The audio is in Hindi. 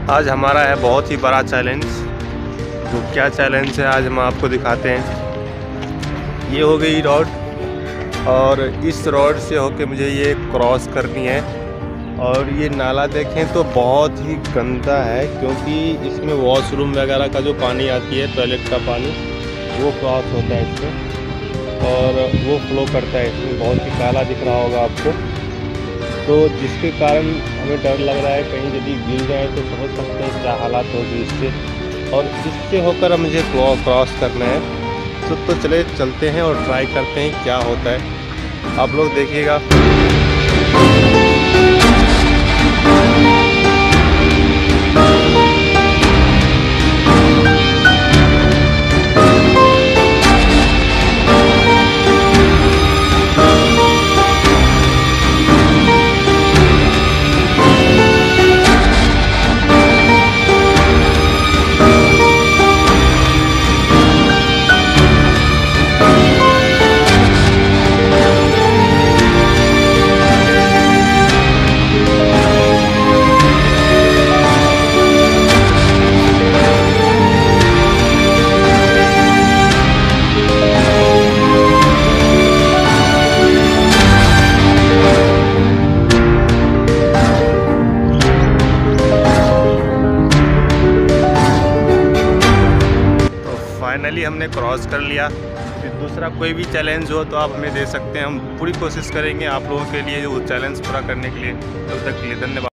आज हमारा है बहुत ही बड़ा चैलेंज। तो क्या चैलेंज है आज हम आपको दिखाते हैं। ये हो गई रोड और इस रोड से होके मुझे ये क्रॉस करनी है। और ये नाला देखें तो बहुत ही गंदा है, क्योंकि इसमें वॉशरूम वगैरह का जो पानी आती है, टॉयलेट का पानी, वो क्रॉस होता है इसमें और वो फ्लो करता है इसमें। बहुत ही काला दिख रहा होगा आपको, तो जिसके कारण हमें डर लग रहा है कहीं यदि गिर जाए तो समझ सकते हैं क्या हालात होगी इससे। और इससे होकर अब मुझे क्रॉस करना है। तो चले चलते हैं और ट्राई करते हैं क्या होता है, आप लोग देखिएगा। फाइनली हमने क्रॉस कर लिया। फिर दूसरा कोई भी चैलेंज हो तो आप हमें दे सकते हैं, हम पूरी कोशिश करेंगे आप लोगों के लिए वो चैलेंज पूरा करने के लिए। तब तक के लिए धन्यवाद।